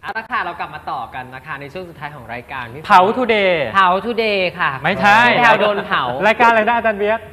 เอาละค่ะเรากลับมาต่อกันนะคะในช่วงสุดท้ายของรายการเผาทูเดย์ค่ะไม่ใช่แพรวโดนเผารายการอะไรนะอาจารย์เบียร์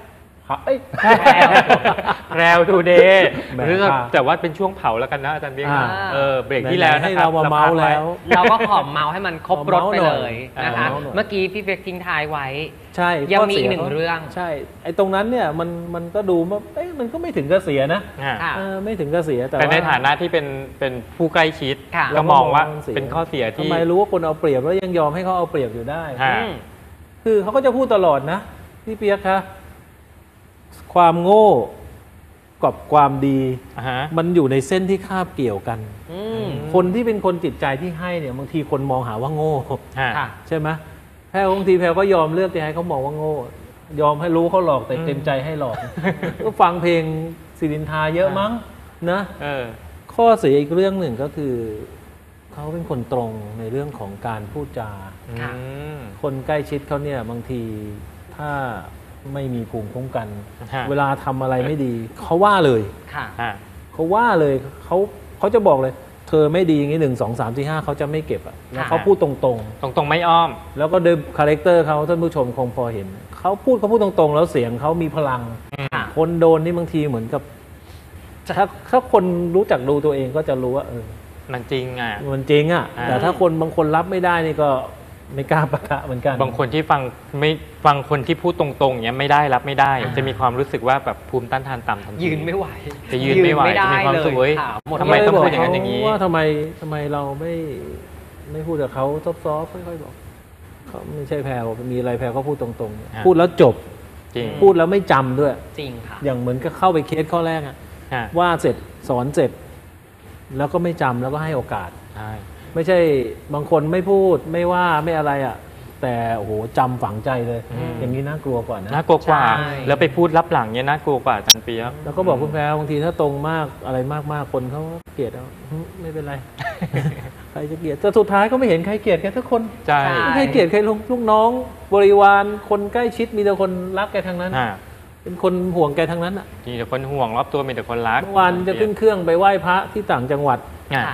แพรวทูเดย์แต่ว่าเป็นช่วงเผาแล้วกันนะอาจารย์เบียร์เบรกที่แล้วนะครับเราเมาแล้วเราก็ขอเมาให้มันครบรถไปเลยนะคะเมื่อกี้พี่เฟกทิ้งท้ายไว้ใช่ยังมีอีกหนึ่งเรื่องใช่ไอ้ตรงนั้นเนี่ยมันก็ดูว่ามันก็ไม่ถึงกับเสียนะไม่ถึงกับเสียแต่ในฐานะที่เป็นผู้ใกล้ชิดก็มองว่าเป็นข้อเสียที่ทำไมรู้ว่าคนเอาเปรียบแล้วยังยอมให้เขาเอาเปรียบอยู่ได้คือเขาก็จะพูดตลอดนะพี่เปียกคะความโง่กับความดีมันอยู่ในเส้นที่คาบเกี่ยวกันคนที่เป็นคนจิตใจที่ให้เนี่ยบางทีคนมองหาว่าโง่ใช่ไหมแพรบางทีแพรก็ยอมเลือกที่ให้เขามองว่าโง่ยอมให้รู้เขาหลอกแต่เต็มใจให้หลอกก็ฟังเพลงศิรินทราเยอะมั้งนะข้อเสียอีกเรื่องหนึ่งก็คือเขาเป็นคนตรงในเรื่องของการพูดจาคนใกล้ชิดเขาเนี่ยบางทีถ้าไม่มีภูมิคุ้มกันเวลาทำอะไรไม่ดีเขาว่าเลยเขาว่าเลยเขาจะบอกเลยเธอไม่ดีอย่างนี้1 2 3 4 5เขาจะไม่เก็บอ่ะแล้วเขาพูดตรงไม่อ้อมแล้วก็โดยคาแรคเตอร์เขาท่านผู้ชมคงพอเห็นเขาพูดตรงๆแล้วเสียงเขามีพลังคนโดนนี่บางทีเหมือนกับถ้าคนรู้จักดูตัวเองก็จะรู้ว่ามันจริงอ่ะมันจริงอ่ะแต่ถ้าคนบางคนรับไม่ได้นี่ก็ไม่กล้าปะทะเหมือนกันบางคนที่ฟังคนที่พูดตรงๆเนี้ยไม่ได้รับไม่ได้จะมีความรู้สึกว่าแบบภูมิต้านทานต่ำทันทียืนไม่ไหวจะยืนไม่ไหวจะมีความรู้สึกว่าทำไมต้องพูดอย่างนั้นอย่างนี้ว่าทำไมเราไม่พูดกับเขาซอฟๆค่อยๆบอกเขาไม่ใช่แพรมีอะไรแพรก็พูดตรงๆพูดแล้วจบพูดแล้วไม่จำด้วยจริงค่ะอย่างเหมือนกับเข้าไปเคสข้อแรกอะว่าเสร็จสอนเสร็จแล้วก็ไม่จำแล้วก็ให้โอกาสไม่ใช่บางคนไม่พูดไม่ว่าไม่อะไรอ่ะแต่โอ้โหจำฝังใจเลยอย่างนี้น่ากลัวกว่านะน่ากลัวกว่าแล้วไปพูดรับหลังเนี่ยน่ากลัวกว่าอาจารย์เปียกแล้วก็บอกคุณแพรบางทีถ้าตรงมากอะไรมากๆคนเขาเกลียดเอาไม่เป็นไร ใครจะเกลียดแต่สุดท้ายก็ไม่เห็นใครเกลียดแกทุกคนไม่ใครเกลียดใครลูกน้องบริวารคนใกล้ชิดมีแต่คนรักแกทั้งนั้นเป็นคนห่วงแกทั้งนั้นอ่ะมีแต่คนห่วงรอบตัวมีแต่คนรักเมื่อวานจะขึ้นเครื่องไปไหว้พระที่ต่างจังหวัด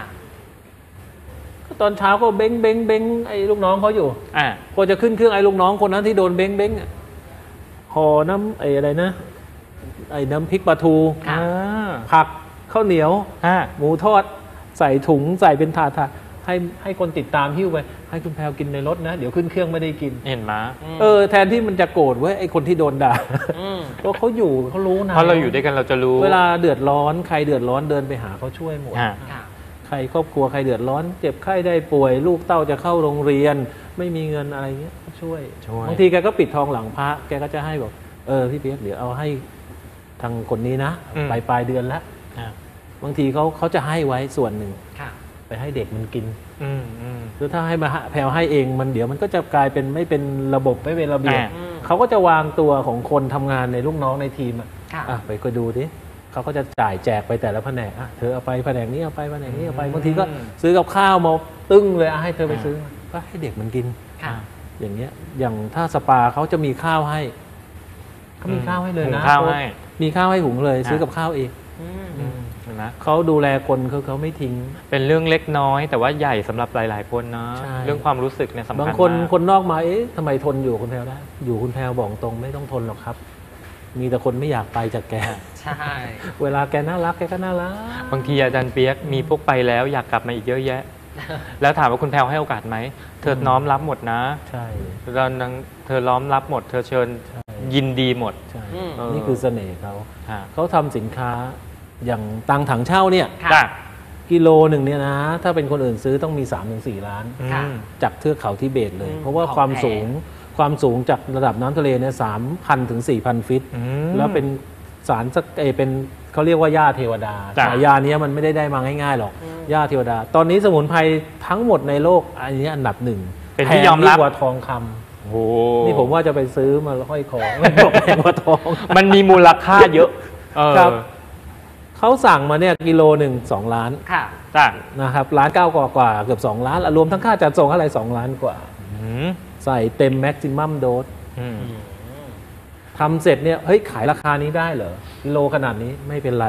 ตอนเช้าก็เบ้งไอ้ลูกน้องเขาอยู่พอจะขึ้นเครื่องไอ้ลูกน้องคนนั้นที่โดนเบ้งห่อน้ำไอ้อะไรนะไอ้น้ำพริกปลาทูผักข้าวเหนียวหมูทอดใส่ถุงใส่เป็นถาดให้คนติดตามหิ้วไปให้คุณแพรกินในรถนะเดี๋ยวขึ้นเครื่องไม่ได้กินเห็นไหมแทนที่มันจะโกรธเว้ยไอ้คนที่โดนด่าเพราะเขาอยู่เขารู้นะเพราะเราอยู่ด้วยกันเราจะรู้เวลาเดือดร้อนใครเดือดร้อนเดินไปหาเขาช่วยหมดใครครอบครัวใครเดือดร้อนเจ็บไข้ได้ป่วยลูกเต้าจะเข้าโรงเรียนไม่มีเงินอะไรเงี้ยช่วยบางทีแกก็ปิดทองหลังพระแกก็จะให้บอกพี่เปี๊ยกเดี๋ยวเอาให้ทางคนนี้นะปลายเดือนแล้วบางทีเขาจะให้ไว้ส่วนหนึ่งไปให้เด็กมันกินหรือถ้าให้มาแพรวให้เองมันเดี๋ยวมันก็จะกลายเป็นไม่เป็นระบบไม่เป็นระเบียบเขาก็จะวางตัวของคนทำงานในลูกน้องในทีมไปก็ดูดิเขาก็จะจ่ายแจกไปแต่ละแผนกเธอเอาไปแผนกนี้เอาไปแผนกนี้เอาไปบางทีก็ซื้อกับข้าวมาตึ้งเลยให้เธอไปซื้อก็ให้เด็กมันกินอย่างเงี้ยอย่างถ้าสปาเขาจะมีข้าวให้เขามีข้าวให้เลยนะมีข้าวให้หุงเลยซื้อกับข้าวเองนะเขาดูแลคนเขาไม่ทิ้งเป็นเรื่องเล็กน้อยแต่ว่าใหญ่สำหรับหลายๆคนนะเรื่องความรู้สึกเนี่ยสำคัญมากบางคนนอกมาทำไมทนอยู่คุณแพรวได้อยู่คุณแพรวบอกตรงไม่ต้องทนหรอกครับมีแต่คนไม่อยากไปจากแกใช่เวลาแกน่ารักแกก็น่ารักบางทีอาจารย์เปียกมีพวกไปแล้วอยากกลับมาอีกเยอะแยะแล้วถามว่าคุณแพรวให้โอกาสไหมเธอน้อมรับหมดนะใช่เธอน้อมรับหมดเธอเชิญยินดีหมดนี่คือเสน่ห์เขาทำสินค้าอย่างตังถังเช่าเนี่ยกิโลหนึ่งเนี่ยนะถ้าเป็นคนอื่นซื้อต้องมี 3-4 ล้านจากเทือกเขาทิเบตเลยเพราะว่าความสูงจากระดับน้ำทะเลเนี่ย 3,000 ถึง 4,000 ฟิตแล้วเป็นสารเป็นเขาเรียกว่าหญ้าเทวดาฉายานี้มันไม่ได้มาง่ายๆหรอกหญ้าเทวดาตอนนี้สมุนไพรทั้งหมดในโลกอันนี้อันดับ1 เป็นที่ยอมรับกว่าทองคำนี่ผมว่าจะไปซื้อมาห้อยคอไม่ตกแพงกว่าทองมันมีมูลค่าเยอะครับเขาสั่งมาเนี่ยกิโลหนึ่ง2 ล้านนะครับ1.9 ล้านกว่าเกือบ2 ล้านรวมทั้งค่าจัดส่งอะไร2 ล้านกว่าใส่เต็มแม็กซิมัมโดสทำเสร็จเนี่ยเฮ้ยขายราคานี้ได้เหรอกิโลขนาดนี้ไม่เป็นไร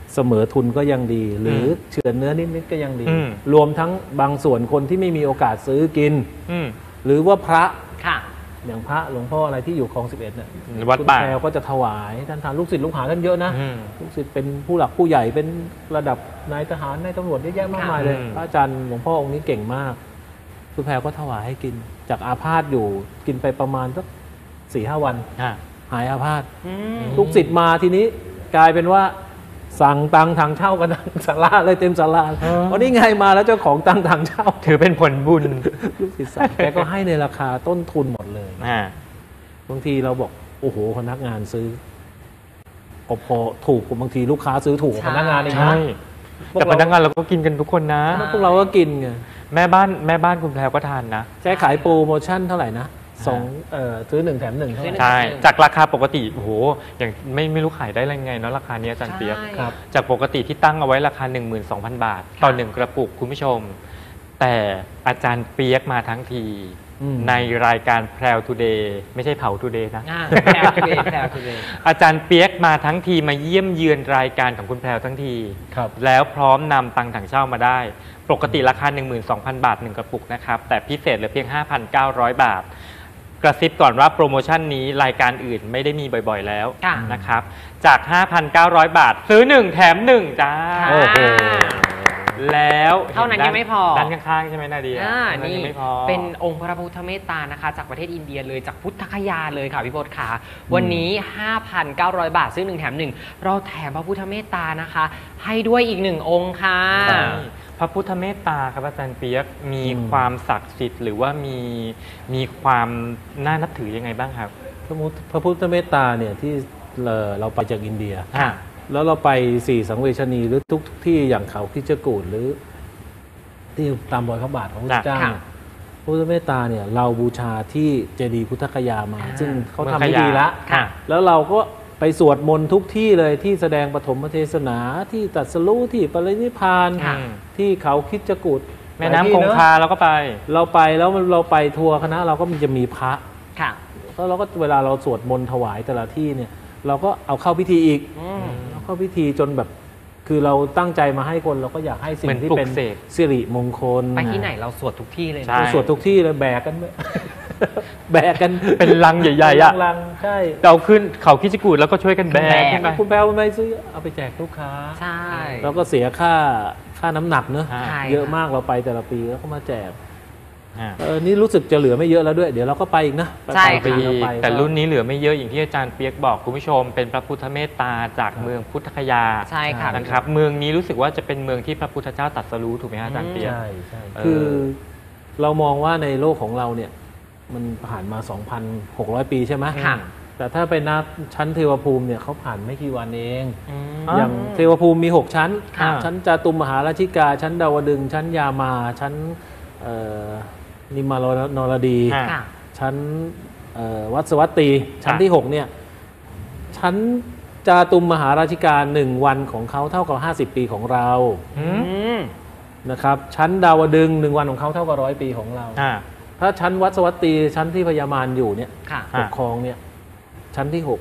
เสมอทุนก็ยังดี หรือเฉือนเนื้อนิดๆก็ยังดีอืมรวมทั้งบางส่วนคนที่ไม่มีโอกาสซื้อกินอืมหรือว่าพระค่ะอย่างพระหลวงพ่ออะไรที่อยู่คลอง11เนี่ยวัดคุณป่าแพรวก็จะถวายท่านทานลูกศิษย์ลูกหาท่านเยอะนะอืมลูกศิษย์เป็นผู้หลักผู้ใหญ่เป็นระดับนายทหารนายตำรวจเยอะแยะมากมายเลยอืมพระอาจารย์หลวงพ่อองค์นี้เก่งมากคุณแพรวก็ถวายให้กิน จากอาพาธอยู่กินไปประมาณสัก4-5 วันอ่าหายอาพาธอืมลูกศิษย์มาทีนี้กลายเป็นว่าสั่งตังทางเช่ากันทั้งศาลาเลยเต็มศาลาวันนี้ไงมาแล้วเจ้าของตังทางเช่าถือเป็นผลบุญลูกศิษย์สั่งแกก็ให้ในราคาต้นทุนหมดเลยอ่าบางทีเราบอกโอ้โหพนักงานซื้อก็พอถูกกว่าบางทีลูกค้าซื้อถูกกว่าพนักงานเองใช่นะแต่พนักงานเราก็กินกันทุกคนนะพวกเราก็กินไงแม่บ้านคุณแพรวก็ทานนะใช้ขายโปรโมชั่นเท่าไหร่นะซื้อ1 แถม 1เท่าไหร่ใช่ จากราคาปกติโอ้โหอย่างไม่รู้ขายได้ยังไงเนาะราคานี้อาจารย์เปียกใช่ครับจากปกติที่ตั้งเอาไว้ราคา 12,000 บาท ต่อ 1 กระปุกคุณผู้ชม แต่อาจารย์เปียกมาทั้งที ในรายการแพรวทูเดย์ไม่ใช่เผาทูเดย์นะแพรวทูเดย์แพรวทูเดย์อาจารย์เปียกมาทั้งทีมาเยี่ยมเยือนรายการของคุณแพรวทั้งทีครับแล้วพร้อมนำตังค์ถังเช่ามาได้ ปกติราคา 12,000 บาท 1 กระปุกนะครับ แต่พิเศษเหลือเพียง 5,900 บาท กระซิบก่อนว่าโปรโมชั่นนี้รายการอื่นไม่ได้มีบ่อยๆแล้วค่ะนะครับ จาก 5,900 บาท ซื้อ 1 แถม 1 จ้าโอ้โหแล้วเท่านั้นยังไม่พอด้านข้างๆใช่ไหมนาเดียอ่าเท่านี่ยังไม่พอเป็นองค์พระพุทธเมตตานะคะ จากประเทศอินเดียเลยจากพุทธคยาเลยค่ะพี่พศขาวันนี้ 5,900 บาทซื้อ1 แถม 1 เราแถมพระพุทธเมตตานะคะ ให้ด้วยอีก 1 องค์ค่ะใช่พระพุทธเมตตาครับอาจารย์เปียกมีความศักดิ์สิทธิ์หรือว่ามีความน่านับถือยังไงบ้างครับพระพุทธเมตตาเนี่ยที่เราไปจากอินเดียอ่าแล้วเราไปสี่สังเวชนีหรือทุกที่อย่างเขาคิจกูฏหรือที่ตามรอยพระบาทของพระพุทธเจ้าค่ะเนี่ยพระพุทธเมตตาเนี่ยเราบูชาที่เจดีย์พุทธคยามา ซึ่งเขาเมืองทำพิธีละค่ะแล้วเราก็ไปสวดมนต์ทุกที่เลยที่แสดงปฐมเทศนาที่ตรัสรู้ที่ปรินิพพานค่ะที่เขาคิจกูฏแม่น้ำหลยคที่งเนอะคาเราก็ไปเราไปแล้วเราไปทัวร์คณะเราก็จะมีพระค่ะแล้วเราก็เวลาเราสวดมนต์ถวายแต่ละที่เนี่ยเราก็เอาเข้าพิธีอีกอืมเอาเข้าพิธีจนแบบคือเราตั้งใจมาให้คนเราก็อยากให้สิ่เหมืงอนที่ปลุกเป็นเสกสิริมงคลไปที่ไหนเราสวดทุกที่เลยนะใช่เราสวดทุกที่เลยแบกกัน แบกกันเป็นลังใหญ่ๆอ่ะลังๆใช่เราขึ้นเขาคิจิกูดแล้วก็ช่วยกันแบกขึ้นไปคุณแปลว่าไม่ซื้อเอาไปแจกลูกค้าใช่แล้วก็เสียค่าน้ำหนักเนอะใช่เยอะมากเราไปแต่ละปีแล้วก็มาแจกอ่านี่รู้สึกจะเหลือไม่เยอะแล้วด้วย เดี๋ยวเราก็ไปอีกนะใช่ไปค่ะเราไปแต่รุ่นนี้เหลือไม่เยอะอย่างที่อาจารย์เปียกบอกคุณผู้ชม เป็นพระพุทธเมตตาจากเมืองพุทธคยาใช่ค่ะนะครับ เมืองนี้รู้สึกว่าจะเป็นเมืองที่พระพุทธเจ้าตรัสรู้ถูกไหมฮะอาจารย์เปียกใช่ใช่เออคือเรามองว่าในโลกของเราเนี่ยมันผ่านมา 2,600 ปีใช่ไหมค่ะแต่ถ้าไปนับชั้นเทวภูมิเนี่ยเขาผ่านไม่กี่วันเองอืมอย่างเทวภูมิมี 6 ชั้นค่ะชั้นจาตุมมหาราชิกา ชั้นดาวดึงส์ชั้นยามา ชั้นนิมมานรดีอ่าค่ะชั้นวัสวัตตีชั้นที่ 6เนี่ยชั้นจาตุมมหาราชิกา1 วันของเขาเท่ากับ 50 ปีของเราอืมอืมนะครับชั้นดาวดึงส์1 วันของเขาเท่ากับ100 ปีของเราอ่าถ้าชั้นวัสวัตตีชั้นที่พญามารอยู่เนี่ยค่ะปกครองเนี่ยชั้นที่ 6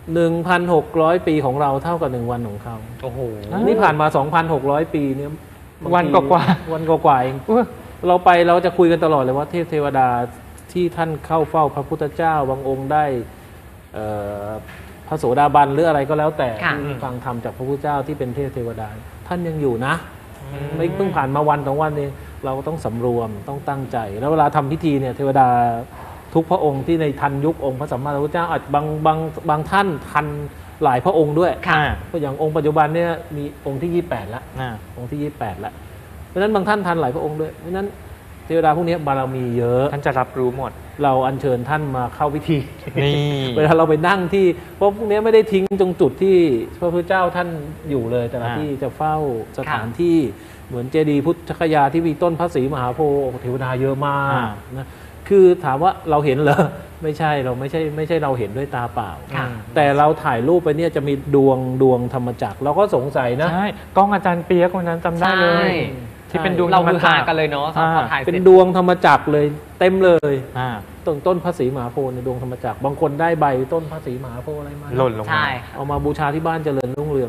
1,600 ปีของเราเท่ากับ 1 วันของเขาโอ้โหนี่ผ่านมา 2,600 ปีเนี่ยบงทีวันกว่าวันกว่าๆเองอุ๊ยเราไปเราจะคุยกันตลอดเลยว่าเทพเทวดาที่ท่านเข้าเฝ้าพระพุทธเจ้าบางองค์ได้พระโสดาบันหรืออะไรก็แล้วแต่ค่ะที่ฟังธรรมจากพระพุทธเจ้าที่เป็นเทพเทวดา ท่านยังอยู่นะ ไม่เพิ่งผ่านมาวัน2 วันเองเราก็ต้องสำรวมต้องตั้งใจ แล้วเวลาทำพิธีเนี่ยเทวดาทุกพระองค์ที่ในทันยุคองค์พระสัมมาสัมพุทธเจ้าอาจบางท่านทันหลายพระองค์ด้วยค่ะเพราะอย่างองค์ปัจจุบันเนี่ยมีองค์ที่ 28 แล้วอ่าองค์ที่ 28 แล้วเพราะฉะนั้นบางท่านทันหลายพระองค์ด้วยเพราะฉะนั้นเทวดาพวกนี้บารมีเยอะท่านจะรับรู้หมดเราอัญเชิญท่านมาเข้าพิธีนี่เวลาเราไปนั่งที่เพราะพวกนี้ไม่ได้ทิ้งตรงจุดที่พระพุทธเจ้าท่านอยู่เลย แต่ละที่จะเฝ้าสถานที่เหมือนเจดีย์พุทธคยาที่มีต้นพระศรีมหาโพธิ์เทวดาเยอะมากนะคือถามว่าเราเห็นเหรอไม่ใช่เราไม่ใช่เราเห็นด้วยตาเปล่าค่ะแต่เราถ่ายรูปไปเนี่ยจะมีดวงธรรมจักรเราก็สงสัยนะใช่กล้องอาจารย์เปียกวันนั้นจำได้เลยใช่ที่เป็นดวงเราธรรมคือจัหาก กันเลยเนาะพอถ่ายเสเป็นร็จดวงธรรมจักรเลยเต็มเลยอ่าต้นพระศรีมหาโพธิ์ในดวงธรรมจักรบางคนได้ใบต้นพระศรีมหาโพธิ์อะไรมาหล่นลงมาใช่เอามาบูชาที่บ้านเจริญรุ่งเรืองอ่า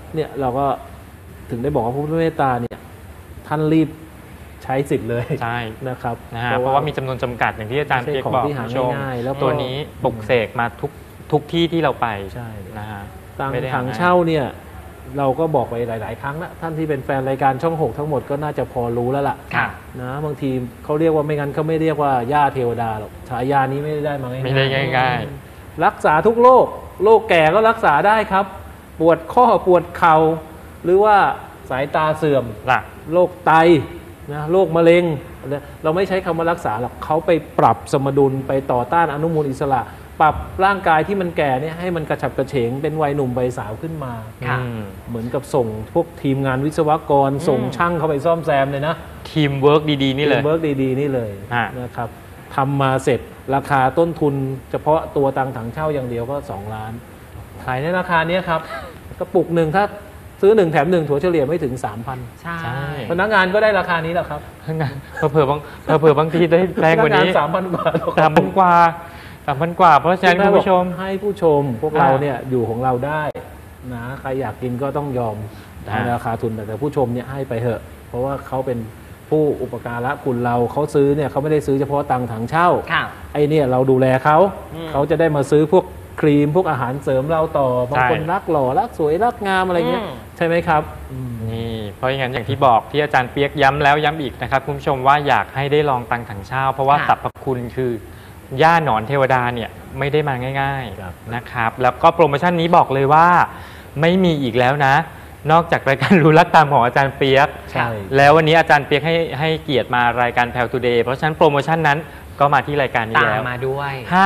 เนี่ยเราก็ถึงได้บอกว่าพระพุทธเมตตาเนี่ยท่านรีบใช้สิทธิ์เลยใช่นะครับนะฮะเพราะว่ามีจำนวนจำกัดอย่างที่อาจารย์ไม่ใช่เปียกบอกของที่หาคุณผู้ชมง่ายๆแล้วก็ตัวนี้ปลุกเสกมาทุกที่ที่เราไปใช่นะฮะตังไม่ได้ถังหาง่ายเช่าเนี่ยเราก็บอกไปหลาย ๆ ครั้งแล้วท่านที่เป็นแฟนรายการช่อง 6 ทั้งหมดก็น่าจะพอรู้แล้วล่ะค่ะนะบางทีเขาเรียกว่าไม่งั้นเขาไม่เรียกว่าย่าเทวดาหรอกฉายานี้ไม่ได้มาง่ายๆไม่ได้ง่ายรักษาทุกโรคโรคแก่ก็รักษาได้ครับ ปวดข้อปวดเข่าหรือว่าสายตาเสื่อมหลักโรคไตนะโรคมะเร็งเราไม่ใช้คำว่ารักษาหรอกเขาไปปรับสมดุลไปต่อต้านอนุมูลอิสระ ปรับร่างกายที่มันแก่เนี่ยให้มันกระฉับกระเฉงเป็นวัยหนุ่มวัยสาวขึ้นมาค่ะเหมือนกับส่งพวกทีมงานวิศวกรส่งช่างเข้าไปซ่อมแซมเลยนะทีมเวิร์กดีๆนี่เลยเวิร์กดีๆนี่เลยฮะนะครับทำมาเสร็จราคาต้นทุนเฉพาะตัวตังถังเช่าอย่างเดียวก็2 ล้าน ขายในราคานี้ครับกระปุกหนึ่งถ้าซื้อ1แถม1ถั่วเฉลี่ยไม่ถึง 3,000 ใช่ใช่พนักงานก็ได้ราคานี้แหละครับเผื่อบางทีได้แรงกว่านี้พนักงาน 3,000 กว่า 3,000 กว่า 3,000 กว่า เพราะฉะนั้นคุณผู้ชมให้ผู้ชมพวกเราเนี่ยอยู่ของเราได้นะใครอยากกินก็ต้องยอมอ่าในราคาทุนแต่ผู้ชมเนี่ยให้ไปเถอะ เพราะว่าเขาเป็นผู้อุปการะคุณเราเขาซื้อเนี่ยเขาไม่ได้ซื้อเฉพาะตังถังเช่าค่ะไอเนี่ยเราดูแลเขา เขาจะได้มาซื้อพวกครีมพวกอาหารเสริมเราต่อบางคนรักหล่อรักสวยรักงามอะไรเงี้ยอืมใช่ไหมครับนี่เพราะอย่างนั้นอย่างที่บอกที่อาจารย์เปียกย้ำแล้วย้ำอีกนะครับคุณผู้ชมว่าอยากให้ได้ลองตังถังเช่า เพราะว่าค่ะสรรพคุณคือย่าหนอนเทวดาเนี่ยไม่ได้มาง่ายครับๆนะครับแล้วก็โปรโมชั่นนี้บอกเลยว่าไม่มีอีกแล้วนะ นอกจากรายการรู้รักตามของอาจารย์เปียกใช่แล้ววันนี้อาจารย์เปียกให้เกียรติมารายการแพลทูเดย์เพราะฉะนั้นโปรโมชั่นนั้นก็มาที่รายการนี้ตามแล้วมาด้วย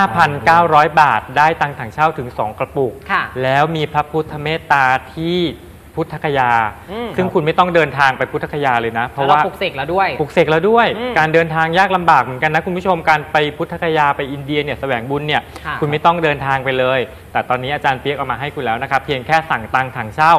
5,900 บาทได้ตังถังเช่าถึง 2 กระปุกค่ะแล้วมีพระพุทธเมตตาที่พุทธคยาอืมซึ่งคุณไม่ต้องเดินทางไปพุทธคยาเลยนะ เพเพราะราะว่าว่าปลุกเสกแล้วด้วยปลุกเสกแล้วด้วยอืมการเดินทางยากลำบากเหมือนกันนะคุณผู้ชมการไปพุทธคยาไปอินเดียเนี่ยแสวงบุญเนี่ยค่ะคุณไม่ต้องเดินทางไปเลย แต่ตอนนี้อาจารย์เปียกเอามาให้คุณแล้วนะครับเพียงแค่สั่งตังถังเช่า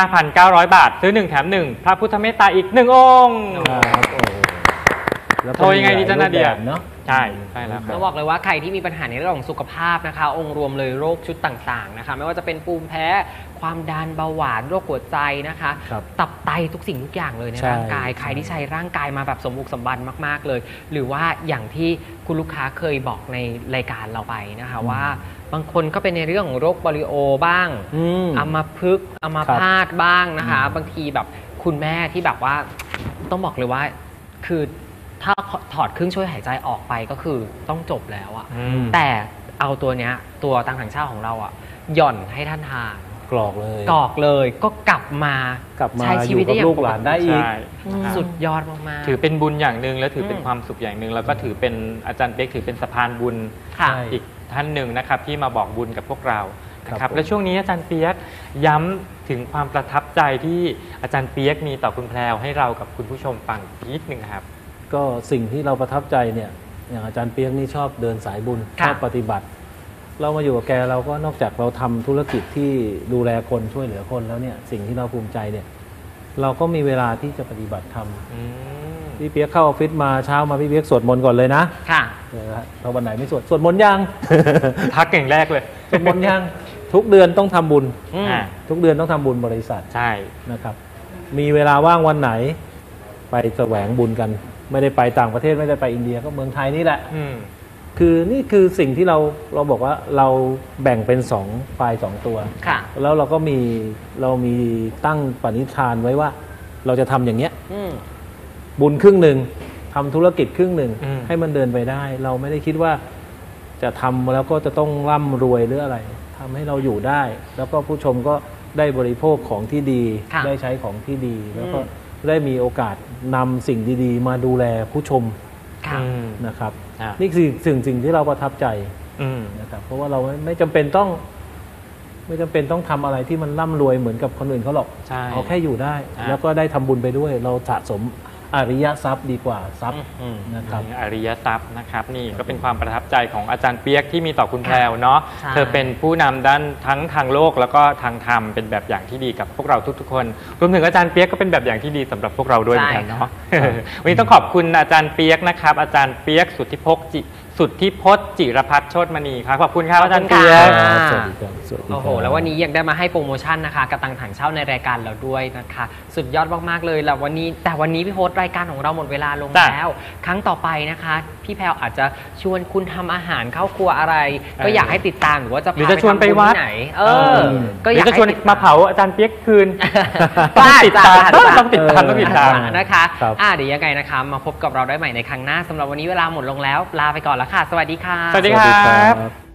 5,900 บาทซื้อ1แถม1พระพุทธเมตตาอีก1องค์ครับโอ้โหแล้วก็โทรยังไงดีจ๊ะนาเดียมีหลรูปแบบเนาะใช่ใช่แล้วครับต้องบอกเลยว่าใครที่มีปัญหาในเรื่องของสุขภาพนะคะ องค์รวมเลยโรคชุดต่างๆนะคะ ไม่ว่าจะเป็นภูมิแพ้ความดันเบาหวานโรคหัวใจนะคะครับตับไตทุกสิ่งทุกอย่างเลยในใช่ร่างกายใครที่ใช้ร่างกายมาแบบสมบุกสมบันมากๆเลย หรือว่าอย่างที่คุณลูกค้าเคยบอกในรายการเราไปนะคะว่าบางคนก็เป็นในเรื่องของโรคโปลิโอบ้าง อัมพฤกษ์อัมพาตบ้างนะคะ บางทีแบบคุณแม่ที่แบบว่าต้องบอกเลยว่าคือถ้าถอดเครื่องช่วยหายใจออกไปก็คือต้องจบแล้วอะอืมแต่เอาตัวเนี้ยตัวตังถังเช่าของเราอะหย่อนให้ท่านทานกรอกเลยกรอกเลยก็กลับมาใช้ใช้ชีชีวิวิตตได้ได้ออย่างลูกหลานได้อีกใช่สุดยอดมากๆถือเป็นบุญอย่างหนึ่งแล้วถือเป็นอืมความสุขอย่างหนึ่งแล้วก็ถือเป็นอาจารย์เป๊กถือเป็นสะพานบุญค่ะใช่อีกท่านหนึ่งนะครับที่มาบอกบุญกับพวกเรานะคครัรับบ ผมและช่วงนี้อาจารย์เปียกย้ำถึงความประทับใจที่อาจารย์เปียกมีต่อคุณแพรวให้เรากับคุณผู้ชมฟังนิดหนึ่งครับก็สิ่งที่เราประทับใจเนี่ยอย่างอาจารย์เปียกนี่ชอบเดินสายบุญค่ะชอบปฏิบัติ เรามาอยู่กับแกเราก็นอกจากเราทำธุรกิจที่ดูแลคนช่วยเหลือคนแล้วเนี่ยสิ่งที่เราภูมิใจเนี่ยเราก็มีเวลาที่จะปฏิบัติธรรมอืมพี่เปียกเข้าออฟฟิศมาเช้ามาพี่เปียกสวดมนต์ก่อนเลยนะค่ะถ้าวันไหนไม่สวดมนต์ยังทักอย่างแรกเลยสวดมนต์ยังทุกเดือนต้องทำบุญอืมอ่าทุกเดือนต้องทำบุญบริษัทใช่นะครับ มีเวลาว่างวันไหนไปแสวงบุญกัน ไม่ได้ไปต่างประเทศไม่ได้ไปอินเดียก็เมืองไทยนี่แหละอืมคือนี่คือสิ่งที่เราบอกว่าเราแบ่งเป็น2ฝ่าย2ตัวค่ะแล้วเราก็เรามีตั้งปณิธานไว้ว่า เราจะทำอย่างเงี้ยอืมบุญครึ่งหนึ่งทำธุรกิจครึ่งหนึ่งอืมให้มันเดินไปได้ เราไม่ได้คิดว่าจะทำแล้วก็จะต้องร่ำรวยหรืออะไรทำให้เราอยู่ได้ แล้วก็ผู้ชมก็ได้บริโภคของที่ดีค่ะได้ใช้ของที่ดี แล้วก็อืมได้มีโอกาสนำสิ่งดีๆ มาดูแลผู้ชมค่ะอืมนะครับอ่ะนี่คือสิ่งที่เราประทับใจอืมนะครับเพราะว่าเราไม่จำเป็นต้องทำอะไรที่มันร่ำรวยเหมือนกับคนอื่นเขาหรอกใช่เอาแค่อยู่ได้อ่ะแล้วก็ได้ทำบุญไปด้วย เราสะสมอริยทรัพย์ดีกว่าทรัพย์อืมนะครับอริยทรัพย์นะครับนี่ก็เป็นความประทับใจของอาจารย์เปียกที่มีต่อคุณแพรวเนาะใช่เธอเป็นผู้นำด้านทั้งทางโลกแล้วก็ทางธรรมเป็นแบบอย่างที่ดีกับพวกเราทุกๆคนรวมถึงอาจารย์เปียกก็เป็นแบบอย่างที่ดีสำหรับพวกเราด้วยเหมือนกันเนาะ วันนี้ต้องขอบคุณอาจารย์เปียกนะครับอาจารย์เปียกสุทธิภพสุทธิพจน์จิรพัฒน์โชติมณีครับขอบคุณครับขอบคุณอาจารย์เปียกค่ะสวัสดีครับสวัสดีครับโอ้โห แล้ววันนี้ยังได้มาให้โปรโมชั่นนะคะกระตังถังเช่าในรายการเราด้วยนะคะ สุดยอดมากๆเลยแล้ววันนี้พี่โพสต์รายการของเราหมดเวลาลงจ้ะแล้ว ครั้งต่อไปนะคะ พี่แพรวอาจจะชวนคุณทำอาหารเข้าครัวอะไร ก็อยากให้ติดตามหรือว่าจะหรือพาจะชวนไปทำบุญวัดที่ไหนก็หอรืยากจะชวนให้ติดตมาเผาอาจารย์เปียกคืนก็ต้องอาจติดจะตามอาจจะต้องติดตามต้องติดตามนะคะครับเดี๋ยวยังไงนะคะ มาพบกับเราได้ใหม่ในครั้งหน้าสำหรับวันนี้เวลาหมดลงแล้วลาไปก่อนแล้วค่ะ สวัสดีค่ะสวัสดีครับครับ